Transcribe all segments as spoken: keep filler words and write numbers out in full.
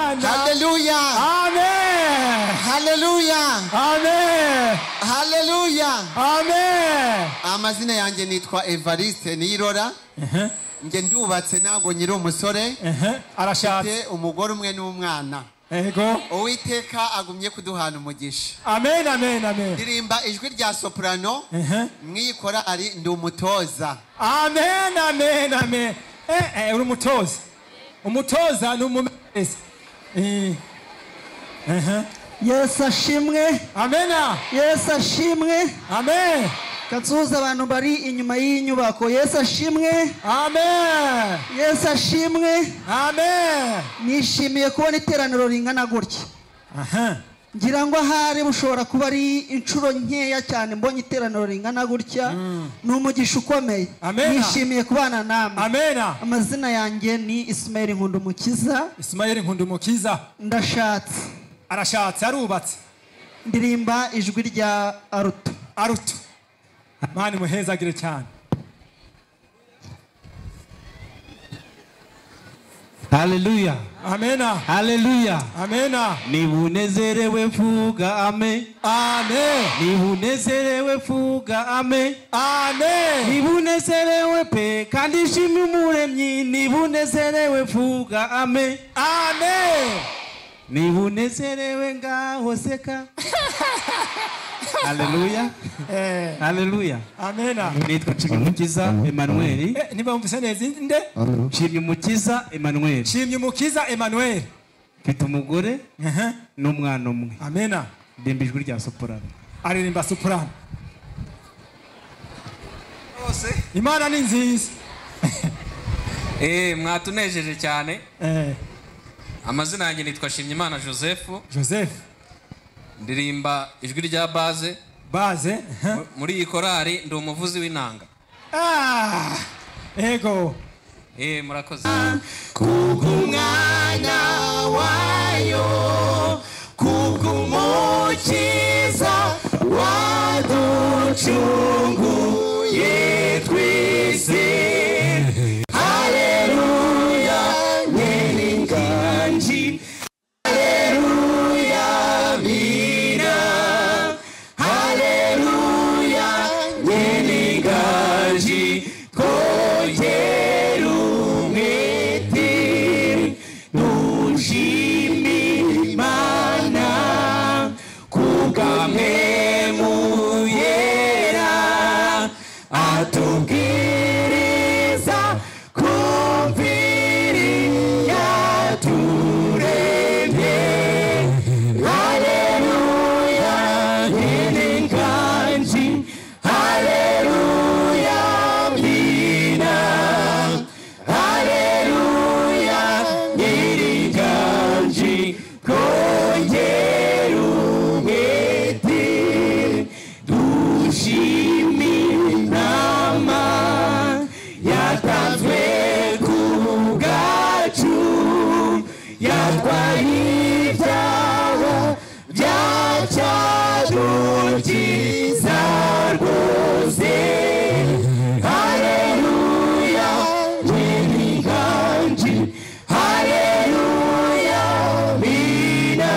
Imana. Haleluya. Amen. Haleluya. Amen. Haleluya. Amen. Amazina yanjye nitwa Evariste Nirora. Uh-huh. Nge ndubatse nago nyiri umusore. Uh-huh. Arashatse umugore umwe n'umwana. Ego. Uwiteka agumye kuduhana umugisha. Amen, amen, amen. Ndirimba ijwi rya soprano. Uh-huh. Mwikora ari ndi umutoza. Amen, amen, amen. Eh, eh, uri umutoza. Umutoza ni umumezi. Eh. Uh-huh. Yesu ashimwe. Amen. Yesu ashimwe. Amen. Katsuza abantu bari inyuma y'inyubako. Yesu ashimwe. Amen. Yesu ashimwe. Amen. Nishimiye kubona iteraniro ringana gutya. Aha. Ngira ngo ahari bushobora kuba ari inshuro nkeya cyane mbonye iteraniro ringana gutya. Mm. Ni umugisha ukomeye. Nishimiye kubana namwe. Amen. Amazina yanjye ni Ismael Nkundumukiza. Ismael Nkundumukiza. Ndashatse. Arashatse arubatse. Ndirimba ijwi rya Aruto. Aruto. Mani muhezagire cyane. Haleluya. Amena. Haleluya. Amena. Nibunezerewe mvuga amen. Amen. Nibunezerewe mvuga amen. Amen. Nibunezerewe pe kandi shimwe umuremyi. Nibunezerewe mvuga amen. Amen. Nibunezerewe ngaho seka. Haleluya. Eh. Haleluya. Amena. Nitwa Nshimyumukiza Emmanuel. Eh, niba umvise neza inde? Nshimyumukiza Emmanuel. Nshimyumukiza Emmanuel. Mfite umugore n'umwana umwe. Amena. Ndemba ijwi rya soprano. Aririmba soprano. Ose. Imana ni nziza. Eh, mwatunejeje cyane. Eh. Amazina yanjye nitwa Shimyimana Joseph. Joseph. Ndirimba ijwi rya baze. Baze. Muri iyi korari ndi umuvuzi w'inanga. Ah. Ego. Eh, murakoze. Kubw'umwana wayo, kubw'umukiza waducunguye twese. Haleluya, nyiringanji. Haleluya, bina. Haleluya, nyiringanji. Kongera umwete, nushime Imana kubw'amwemu yera atubwiriza kumvira yaturemye. Haleluya, nyiringanji. Haleluya, bina. Haleluya, nyiringanji. Kongera umwete, dushime inama yatanzwe ku bwacu, yatwaye ibyaha byacyadukiza rwose. Haleluya, nyiringanji. Haleluya, bina.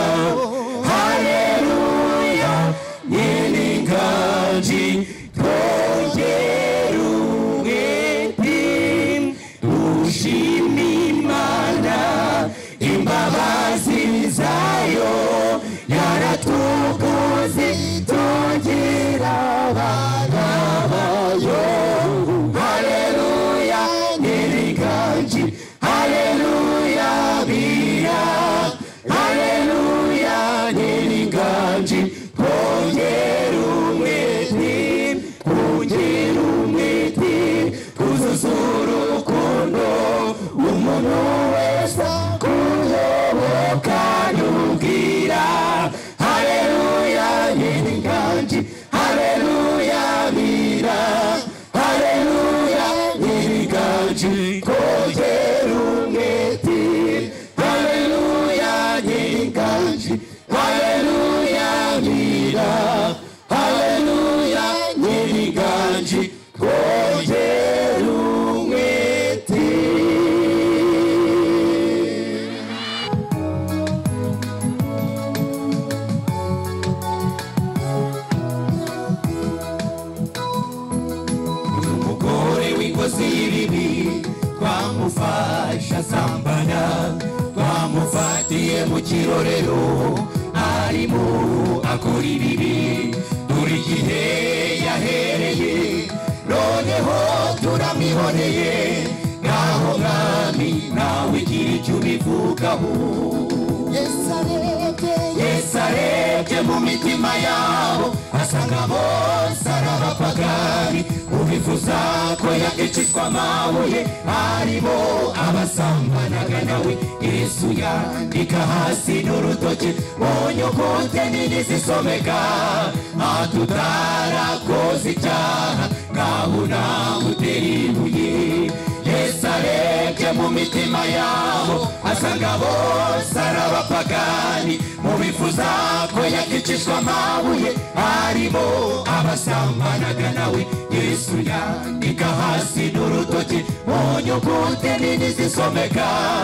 Haleluya, nyiringanji. Kongera umwete, dushime Imana, imbabazi zayo yaratuguze, tongera abana bayo. Haleluya, nyiringanji. Haleluya, bina. Haleluya, nyiringanji. Kongera umwete, kongera umwete, kuzuza urukundo umuntu wese kuyoboka n'ubwira. Haleluya, nyiringanji. kirorero arimo akora ibibi buri gihe yahereye noneho turamiboneye ngaho mwami nawe igira icyo ubivugaho Yesu arebye mu mitima yabo asanga bose ari abapagani ubivuza ko yakicishwa amabuye aribo abasambanaga nawe Yesu yandika hasi n'urutoki mu nyuguti nini zisomeka atutarakoze icyaha ngaho namutera ibuye Yesu arebye mu mitima yabo asanga bose ari abapagani mubifuza ko yakicishwa amabuye arimo abasambanaga nawe Yesu yandika hasi n'urutoki mu nyuguti nini zisomeka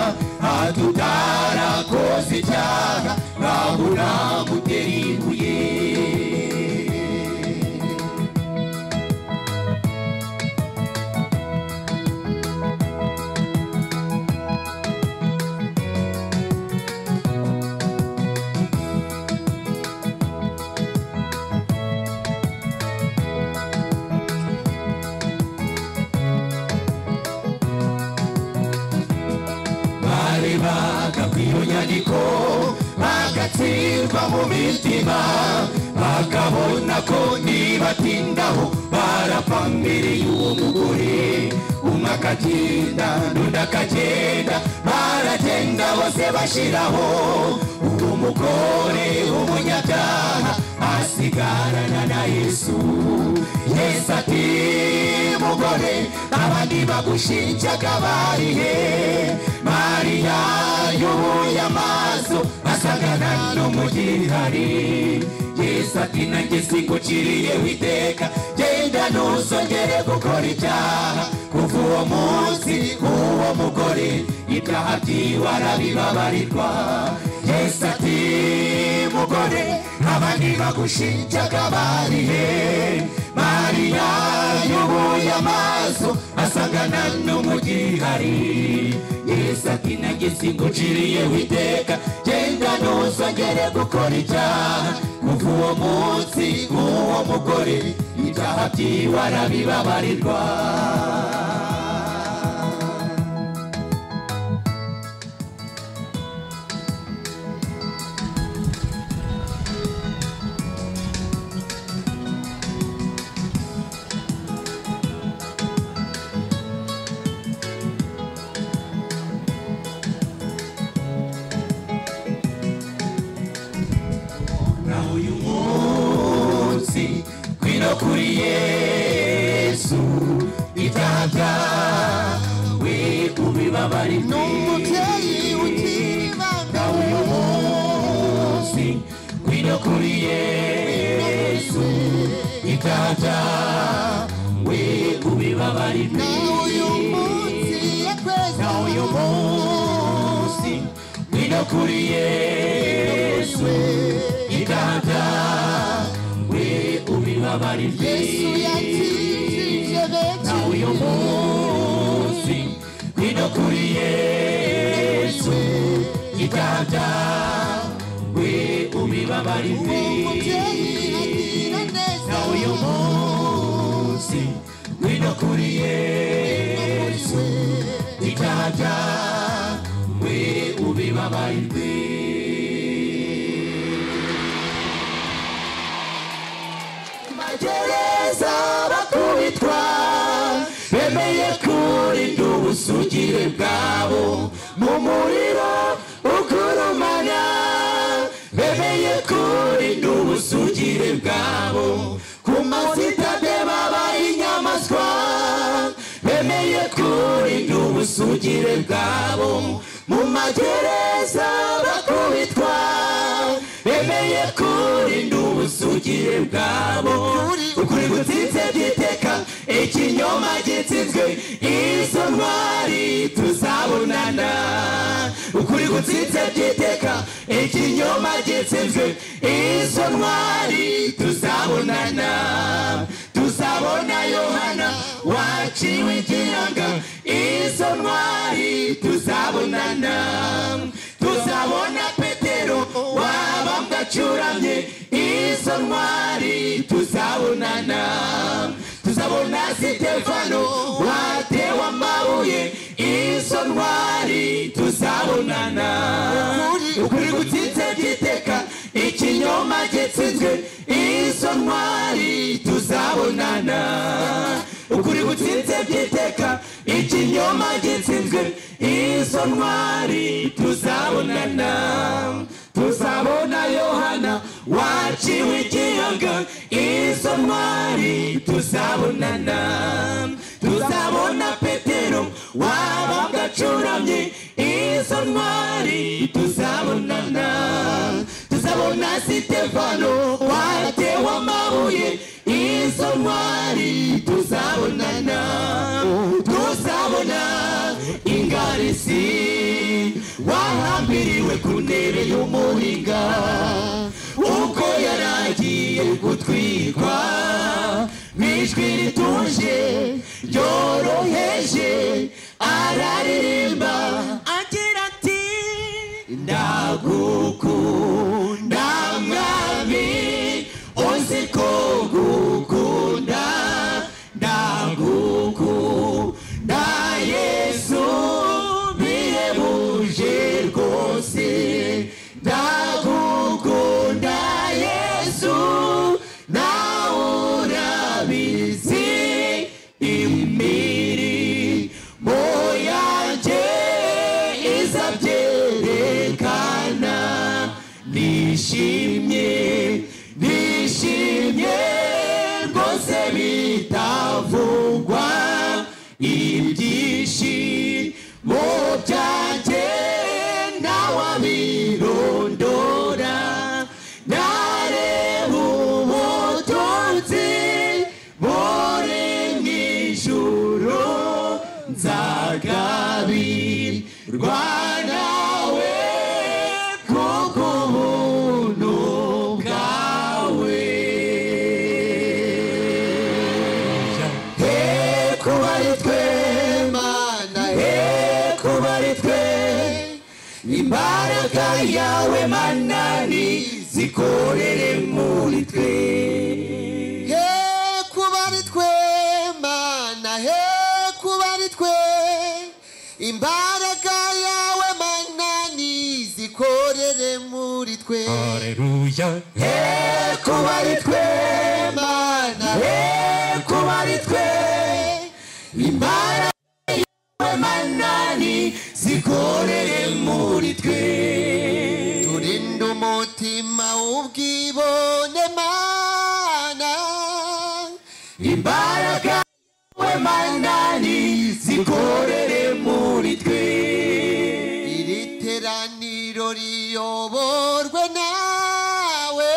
atutarakoze icyaha ngaho namutera ibuye nyandiko bagatsirwa mu mitima bakabona ko nibatindaho barapfa mbere y'uwo mugore umwe akagenda n'undi akagenda baragenda bose bashiraho uwo mugore w'umunyabyaha asigarana na Yesu Yesu ati mugore abandi bagushinjaga barihe Mariya yubuye amaso asagana n'umugihari Yesu ati nanjye singukiriye witeka genda ntuzongere gukora icyaha kuva uwo munsi uwo mugore ibyaha byiwe arabibabarirwa Yesu ati mugore abandi bagushinjaga barihe Mariya yubuye amaso asagana n'umugihari Yesu ati nanjye singukiriye witeka genda ntuzongere gukora icyaha kuva uwo munsi uwo mugore ibyaha byiwe arabibabarirwa kuri Yesu itata we ubibabari n'umubyeyi utibanga uyu munsi kwino kuri Yesu itata we ubibabari n'uyu munsi yakweza uyu munsi kwino kuri Yesu itata Yesu yakijije benshi na uyu munsi kwino kuri Yesu itata we ubibabarire na uyu munsi kwino kuri Yesu itata we ubibabarire Gereza bakubitwa bemeye kurinda ubusugire bwabo mu muriro ukurumana bemeye kurinda ubusugire bwabo ku masitade babaye inyamaswa bemeye kurinda ubusugire bwabo mu magereza bakubitwa bemeye kurinda ubusugire bwabo ukuri gutsinze byiteka ikinyoma gitsinzwe izo ntwari tuzabonana ukuri gutsinze byiteka ikinyoma gitsinzwe izo ntwari tuzabonana tuzabona Yohana waciwe igihanga izo ntwari tuzabonana tuzabona Petero bacuramye izo ntwari tuzabonana tuzabona Sitefano watewe amabuye izo ntwari tuzabonana ukuri gutsinze byiteka ikinyoma gitsinzwe izo ntwari tuzabonana ukuri gutsinze byiteka ikinyoma gitsinzwe izo ntwari tuzabonana tuzabona Yohana waciwe ikiyaga izo ntwari tuzabonana tuzabona Petero wabambwe acuramye izo ntwari tuzabonana tuzabona Sitefano watewe amabuye izo ntwari tuzabonana tuzabona Ingarisi wahambiriwe ku ntebe y'umuringa uko yaragiye gutwikwa n'ijwi rituje ryoroheje araririmba agira ati ndagukunda mwami uzi ko gukunda ndagukunda Yesu bihebuje rwose ndagukunda Yesu nawe urabizi imirimo yanjye izabyerekana nishimye nishimye rwose bitavugwa ibyishimo byanjye ntawabirondora nareba ubutunzi buri mu ijuru nzagabirwa nawe kuko ubuntu bwawe he kuba ari twe Mana he kuba ari twe imbaraga yawe manani zikorere muri twe he kuba ari twe Mana he kuba ari twe imbaraga yawe manani zikorere muri twe Haleluya he kuba ari twe Mana he kuba ari twe imbaraga yawe manani zikorere muri twe turinde umutima w'ubwibone Mana imbaraga yawe manani zikorere muri twe iri teraniro riyoborwe nawe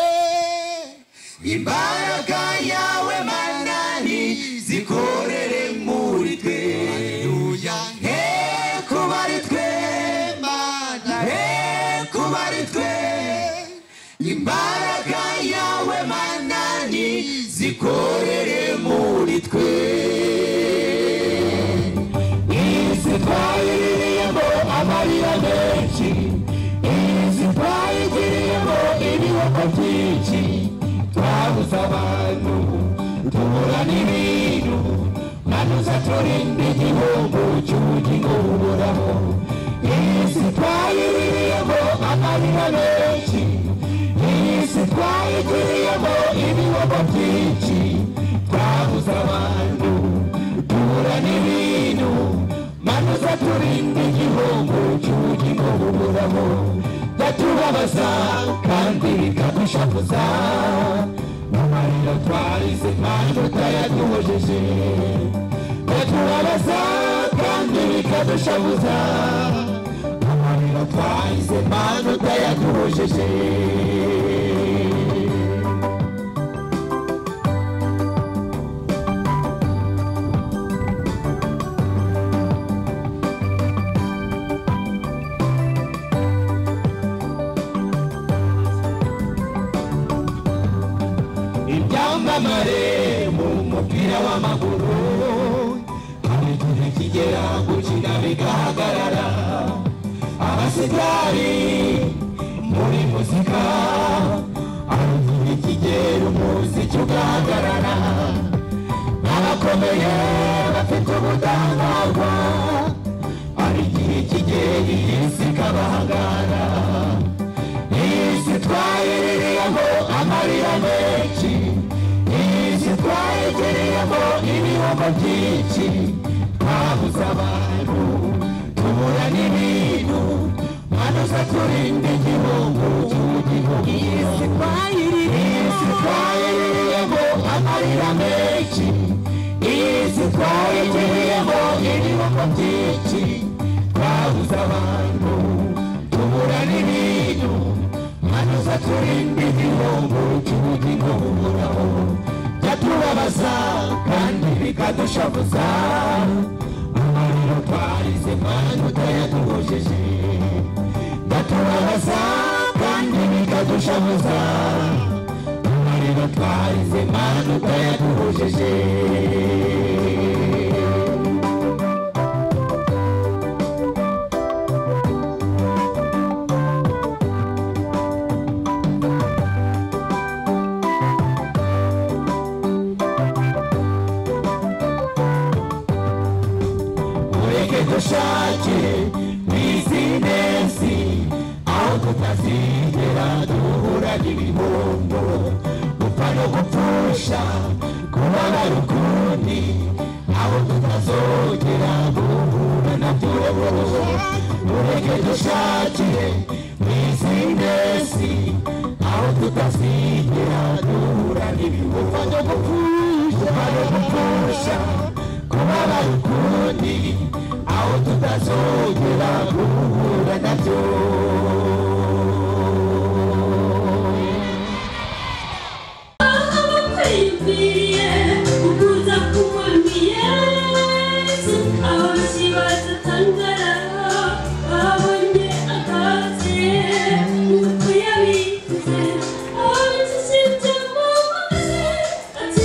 imbaraga yawe manani zikorere muri twe he kuba ari twe Mana he kuba ari twe imbaraga yawe manani zikorere muri twe isi twayiriyemo amarira menshi isi twayigiriyemo ibihugu byinshi twabuze abantu tubura n'ibintu manuza turinde igihugu cy'ubugingo buhoraho isi twayiriyemo amarira menshi isi twayigiriyemo ibihugu byinshi twabuze abantu tubura n'ibintu manuza turinde igihugu cy'ubugingo buhoraho byatubabaza kandi bikadushavuza amarira twarize kandi utayaduhojeje byatubabaza kandi bikadushavuza amarira twarize kandi utayaduhojeje ibyamamare mu mupira w'amaguru hari igihe kigera gukina bigahagarara abasigari muri muzika kugera umuziki ugahagarara abakomeye bafite ubudahangarwa hari igihe kigera iyi si ikabahangara iyi si twaherereyemo amarira menshi iyi si twahegereyemo ibihugu byinshi twabuze abantu tubura n'ibintu manuza turinde igihugu cy'igihugu iyi si twaherereyemo amarira menshi iyi si twahegereyemo ibihugu byinshi twabuze abantu tubura n'ibintu manuza turinde igihugu cy'igihugu byatubabaza kandi bikadushavuza amarira twarize mana utayaduhojeje byatubabaza kandi bikadushavuza amarira twarize mana utayaduhojeje dushake bizinesi aho tutazigera duhura n'ibihombo gupfa no gupfusha kubabara ukundi aho tutazogera guhura nabyo mureke dushakire bizinesi aho tutazigera duhura n'ibihombo no gupfusha kubabara ukundi aho tutazogera guhura nabyo abakwiriye ukuza k'umwami Yesu abashyi bazatangara babonye akazi nk'uko yabivuze ababicishije mu mazi ati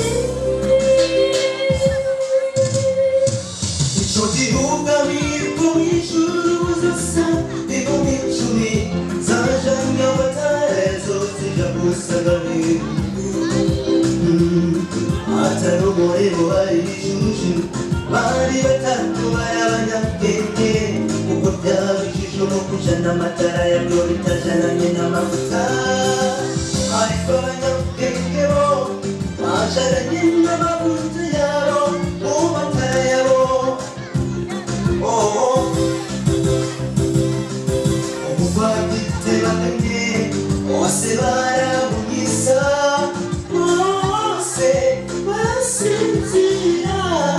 bari batatu barabanyabwenge kuko byabishije umukujana amatara yabyo bitajananye n'amavuta ariko abanyabwenge bo bajaranye n'amavuta yabo mu matara yabo umuvagite baganye bose barabunyisa bose basinzira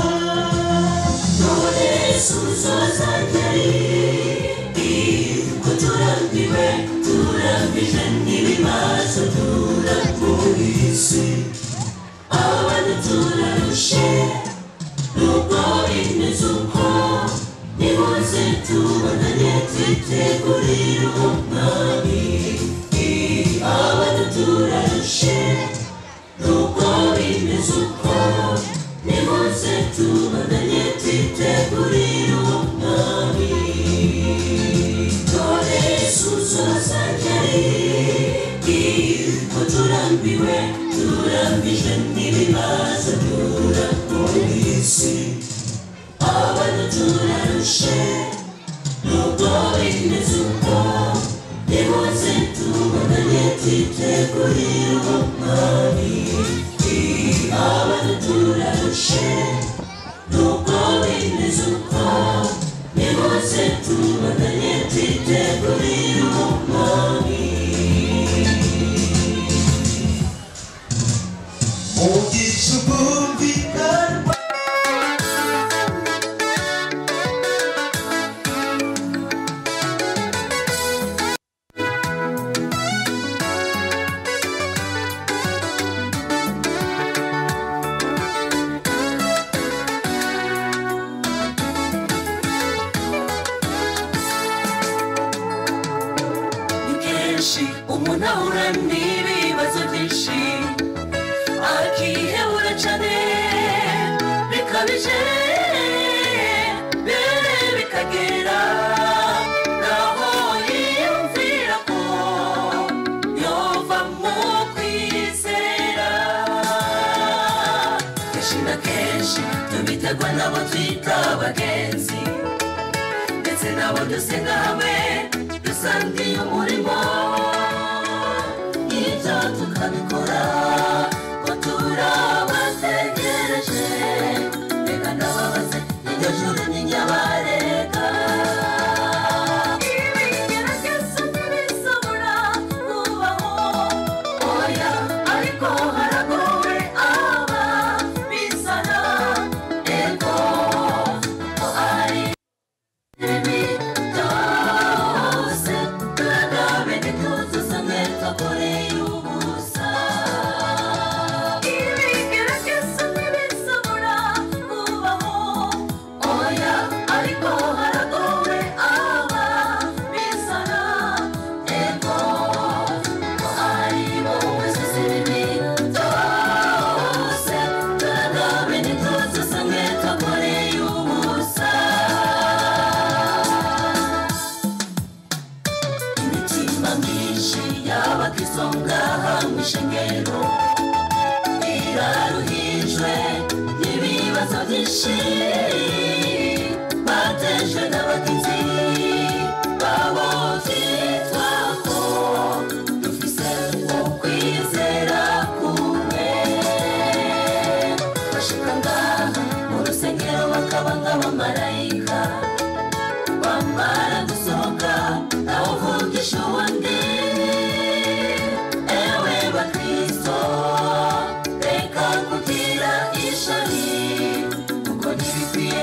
Suzoza jari kuturambiwe turambije n'ibibazo turamurisi abantu turarushe nuko bimeze uko nimuze tubonane twitegurire umwami abantu turarushe nuko bimeze uko nimuze tubonane twitegurire umwami dore suzoza jari ko turambiwe turambije n'ibibazo turamurisi abantu turarushe nubwo bimeze uko nimuze tubonane twitegurire umwami abantu turarushe nubwo bimeze uko nimuze tubonane twitegurire umwami umugisha ubumvikana umuntu ahura n'ibibazo byinshi akihebura cyane bikabije mbere bikagera naho yiyumvira ko yova mu kwizera kenshi na kenshi tubiterwa nabo twita abagenzi ndetse nabo dusenga hamwe dusangiye umurimo ibyo tukabikora ko turabategereje reka ndababaze iryo juru ni nyabareka ibigerageza ntibishobora kubaho oya ariko haragowe aba bisana ego ko ari ibi byose turagabe ntituzuza mweta koreye ubusa ibigerageza ntibishobora kubaho oya ariko haragowe aba bisana ego ko ari wowe sisi bibi byose turagabe ntituzuza mweta koreye ubusa imitima myinshi y'abakristo ngaha mu ishengero iraruhijwe n'ibibazo byinshi batejwe n'abagizi babo byitwa ko dufise ukwizera kumwe bashika ngaha mu rusengero bakaba nk'abamarayika bamara gusohoka nawe uvugisha uwundi ewe bakristo reka kugira ishari kuko ntibikwiye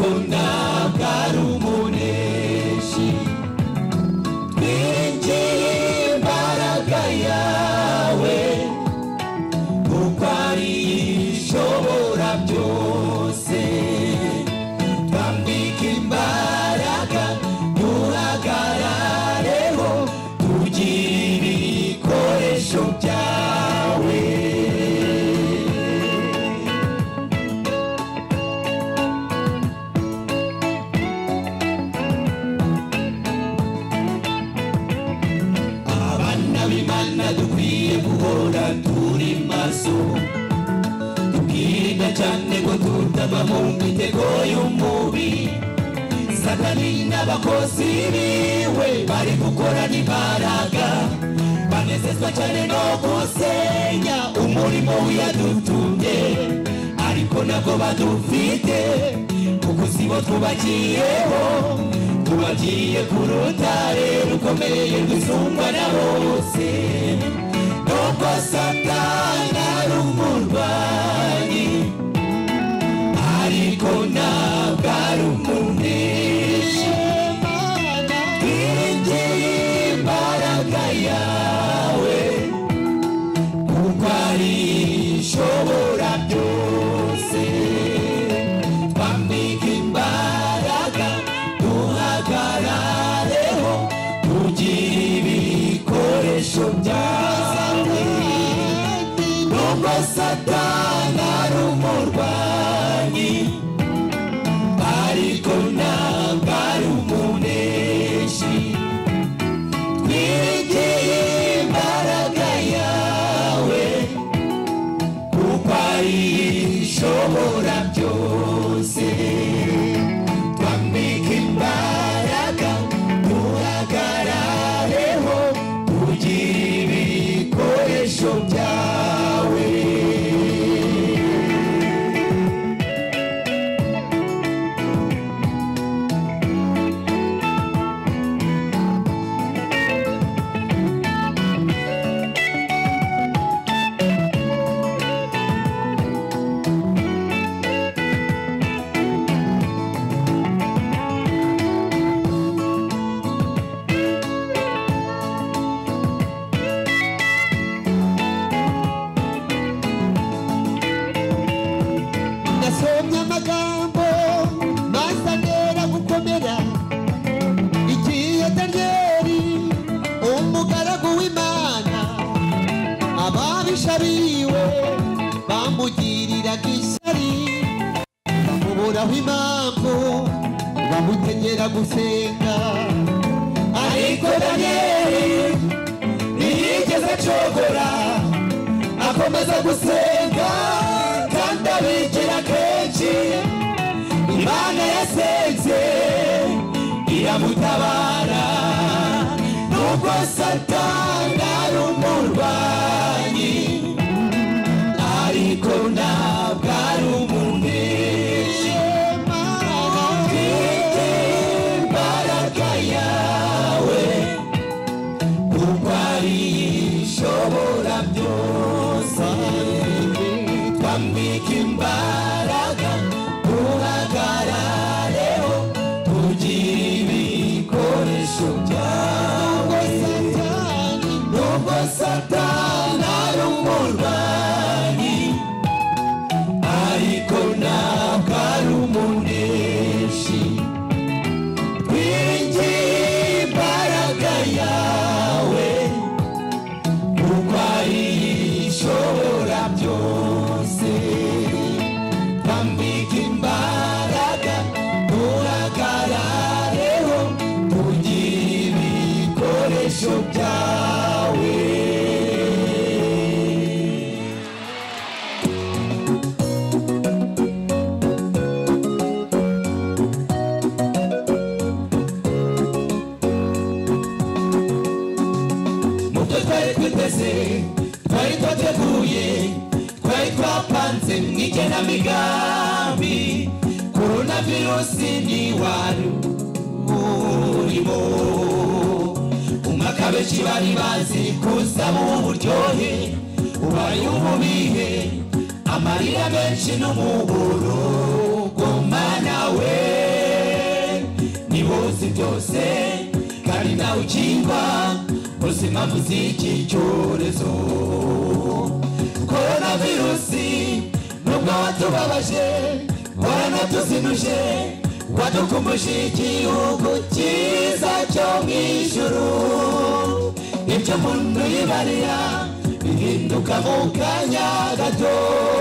ntabwo ari umuneshi twiringiye imbaraga yawe kuko ari ishobora byose twambika imbaraga duhagarareho tugire ibikoresho byawe abana b'Imana dukwiye guhora turi maso tubwirinde cyane ngo tutava mu mitego y'umubi Satani n'abakozi biwe bari gukorana imbaraga banezezwa cyane no gusenya umurimo yadutumye ariko nabwo badufite kuko sibo twubakiyeho tubagiye ku rutare rukomeye rwisumba na bose nubwo Satani ari umurwanyi ariko ntabwo ari umuneshi twiringiye imbaraga yawe kuko ari ishobora byose twambika imbaraga duhagarareho tugire ibikoresho byawe nubwo Satani ari umurwanyi ariko ntabwo ari umuneshi twiringiye imbaraga yawe kuko ari ishobora byose twambika imbaraga duhagarareho tugire ibikoresho byawe nasomye amagambo mazanera gukomera igihe Daniyeli umugaragu w'Imana ababisha biwe bamugiriraga ishyari bamuburaho impamvu bamutegera gusenga ariko Daniyeli ntiyigeze acogora akomeza gusenga kandi abigira kenshi Imana yasenze iramutabara nubwo Satani ari umurwanyi ariko ntabwo ari umuneshi twiringiye imbaraga yawe kuko ari ishobora byose twambika imbaraga duhagarareho tugire ibikoresho byawe nubwo Satani ari umurwanyi ariko ntabwo ari umuneshi twiringiye imbaraga yawe kuko ari ishobora byose twambika imbaraga duhagarareho tugire ibikoresho byawe mubyo twari twiteze twari twateguye twari twapanze mu igenamigambi koronavirusi ntiwari urimo umwaka benshi bari bazi kuzamo uburyohe ubaye umubihe amarira menshi n'umuburo gomana we byose kandi nawe ukingwa ubuzima buziki cyorezo coronavirusi nubwo watubabaje waranatuzinuje wadukumbuje igihugu cyiza cyo mu ijuru ibyo umuntu yibarira bihinduka mu kanya gato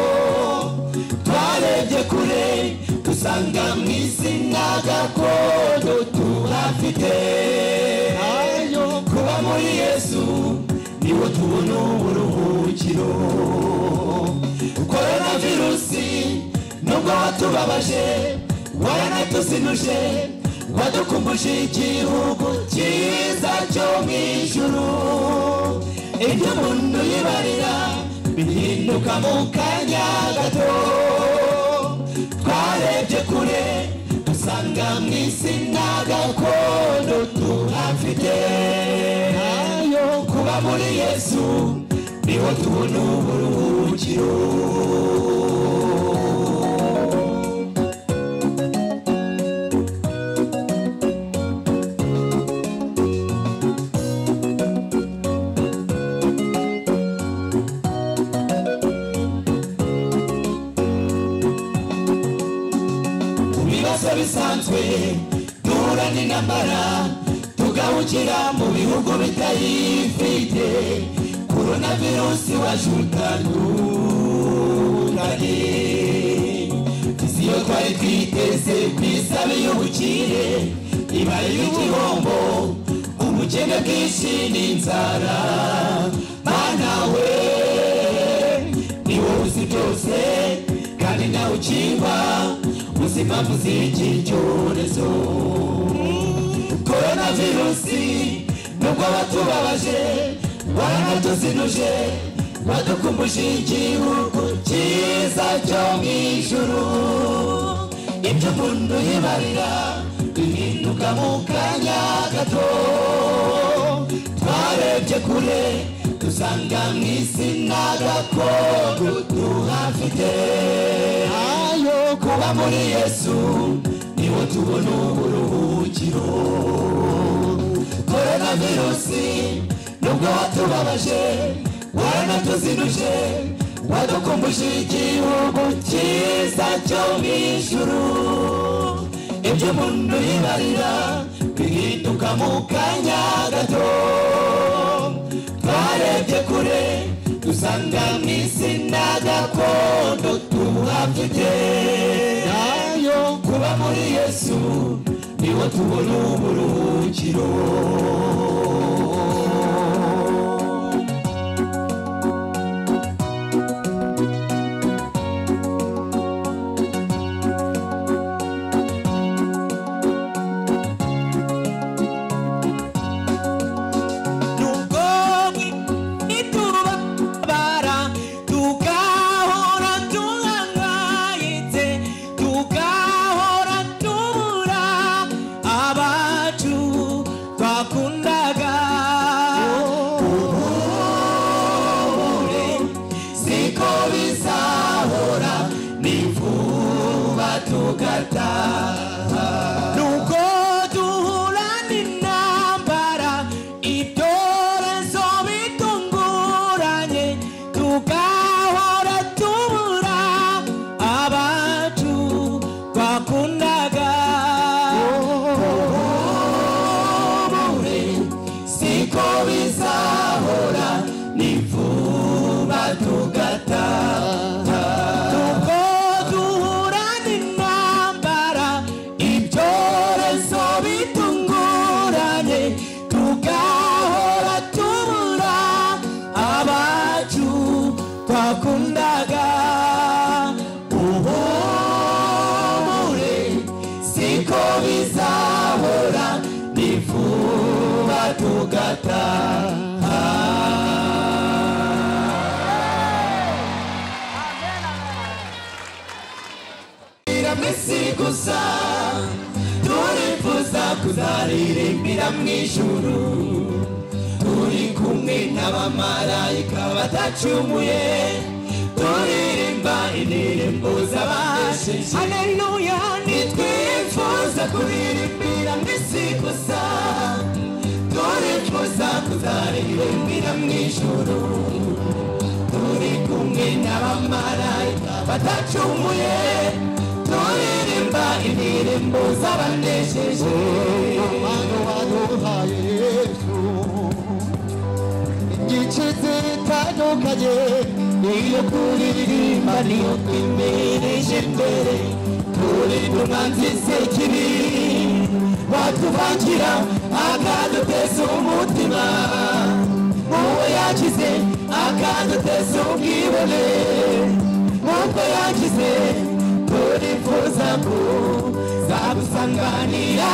twarebye kure dusanga mu isi n'agakondo tuhafite ayo kuba muri Yesu niwo tubona uburuhukiro coronavirusi nubwo watubabaje waranatuzinuje wadukumbuje igihugu cyiza cyo mu ijuru ibyo umuntu yibarira bihinduka mu kanya gato twarebye kure dusanga mu isi n'agakondo tuhafite ayo kuba muri Yesu niho tubona uburuhukiro bisanzwe duhura n'intambara tugahukira mu bihugu bitayifite coronavirusi waje utandukanye isi yo twari twiteze ku isabe y'ubukire ibaye y'igihombo ubukene bwinshi n'inzara mana we ni wowe uzi byose kandi nawe ukingwa ubuzima buziki cyorezo coronavirusi nubwo watubabaje waranatuzinuje wadukumbuje igihugu cyiza cyo mu ijuru ibyo umuntu yibarira bihinduka mu kanya gato twarebye kure dusanga mu isi n'agakondo tuhafite ayo kuba muri Yesu niwo tubona uburuhukiro coronavirusi nubwo watubabaje waranatuzinuje wadukumbuje igihugu cyiza cyo mu ijuru ibyo umuntu yibarira bihinduka mu kanya gato twarebye kure dusanga mu isi n'agakondo tuhafite nayo kuba muri Yesu niwo tubona uburuhukiro kuzaririmbira mu ijuru turi kumwe n'abamarayika batacumuye turirimba indirimbo z'abashize haleluya nitwifuza turifuza kuririmbira mw'isi gusa turifuza kuzaririmbira mw'ijuru turi kumwe n'abamarayika badacumuye turirimba indirimbo z'abanesheje amano waduhaye Yesu igice zitandukanye niyo kuririmba niyo twimereje imbere turinda umwanzi sekibi watuvangira akaduteza umutima muwe yakize akaduteza ubwibone muko yakize turifuza kuzagusanganira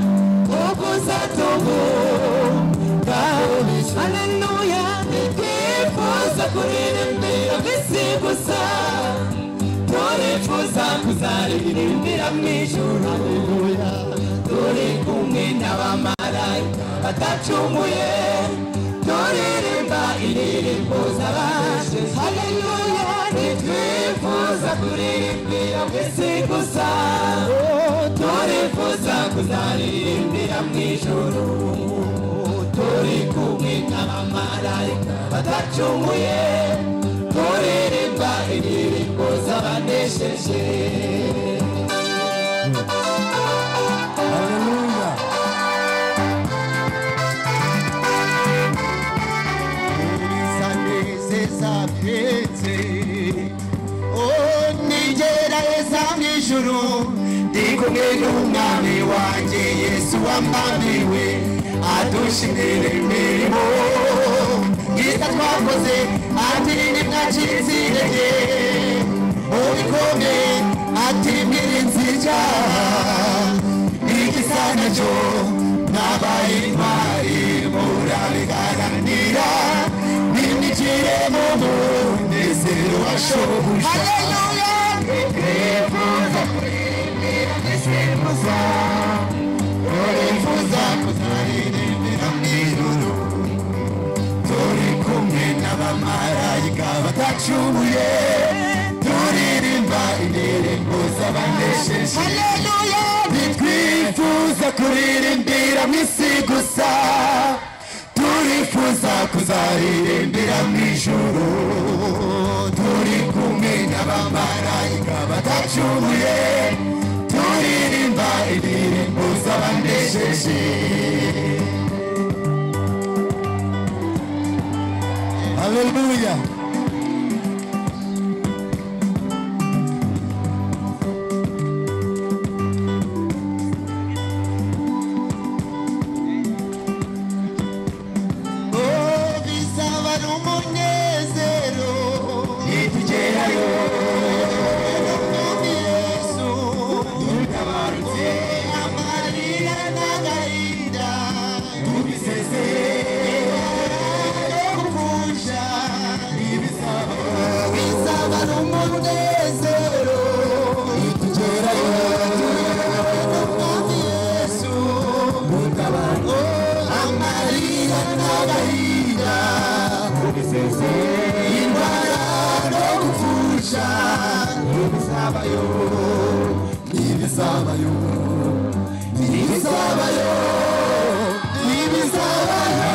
ukuzatunguka haleluya twifuza kuririmbira mw'isi gusa turifuza kuzaririmbira mw'ijuru haleluya turi kumwe n'abamarayika badacumuye turirimba indirimbo z'abashize haleluya twifuza kuririmbira mw'isi gusa turifuza kuzaririmbira mw'ijuru turi kumwe n'abamarayika badacumuye turirimba indirimbo z'abanesheje haleluya sanezeza byetse oh nigerageza mw'ijuru ndi kumwe n'umwami wanjye Yesu wambambiwe adushimira imirimo myiza twakoze ati nimwacitse intege mu bikomeye ati mwirinze icyaha n'igisa nacyo nabaye intwari murabiganira nimwigire mu munezero wa shobuja haleluya twifuza kuririmbira mw'isi gusa turifuza kuzaririmbira mw'ijuru turi kumwe n'abamarayika badacumuye turirimba indirimbo z'abanesheje haleluya ntitwifuza kuririmbira mw'isi gusa turifuza kuzaririmbira mw'ijuru turi kumwe n'abamarayika badacumuye turirimba indirimbo z'abanesheje haleluya oh bizaba n'umunezero nitugerayo Yesu tutabarutse amarira n'agahinda tubisezeye bizaba n'umunezero nitugerayo Yesu tutabarutse amarira n'agahinda tubisezeye indwara no gupfusha ntibizabayo ntibizabayo ntibizabayo ntibizabayo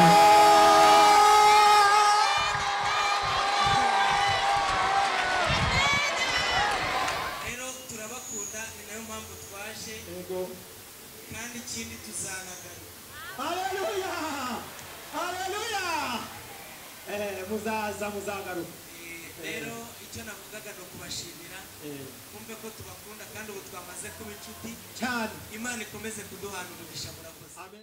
rero turabakunda ni nayo mpamvu twaje kandi ikindi tuzanagaruka haleluya haleluya eh muzaza muzagaruka rero icyo navugaga no kubashimira kumve ko tubakunda kandi ubu twamaze kuba inshuti cyane imana ikomeze kuduhana umugisha murakoze